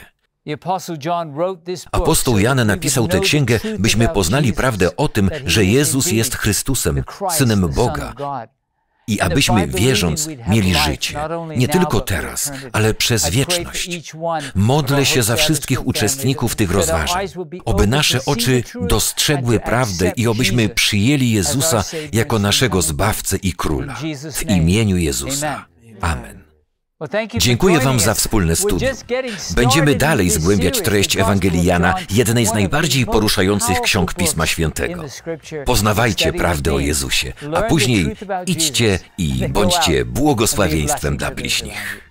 Apostoł Jan napisał tę księgę, byśmy poznali prawdę o tym, że Jezus jest Chrystusem, Synem Boga, i abyśmy, wierząc, mieli życie, nie tylko teraz, ale przez wieczność. Modlę się za wszystkich uczestników tych rozważań, oby nasze oczy dostrzegły prawdę i obyśmy przyjęli Jezusa jako naszego Zbawcę i Króla. W imieniu Jezusa. Amen. Dziękuję Wam za wspólne studium. Będziemy dalej zgłębiać treść Ewangelii Jana, jednej z najbardziej poruszających ksiąg Pisma Świętego. Poznawajcie prawdę o Jezusie, a później idźcie i bądźcie błogosławieństwem dla bliźnich.